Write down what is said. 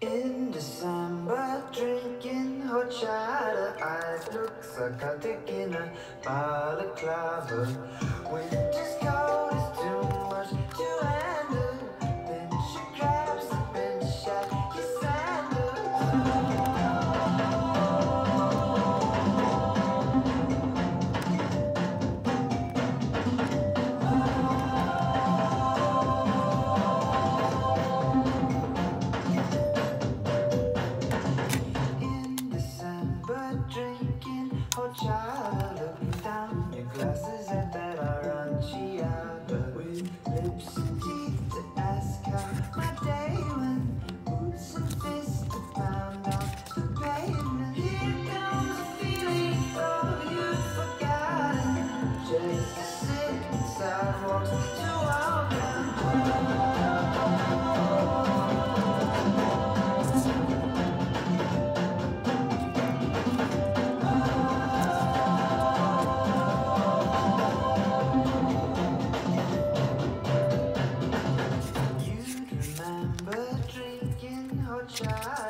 In December, drinking horchata, eyes look psychotic in a balaclava. Winter's cold is too much to handle. Then she grabs the bench at your sandals. Drinking horchata, looking down your glasses at that Horchata, with lips and teeth to ask how my day went. Boots and fists to pound on the pavement. Here comes a feeling, oh, you've forgotten. Just to sit in sidewalks to walk on. Drinking horchata.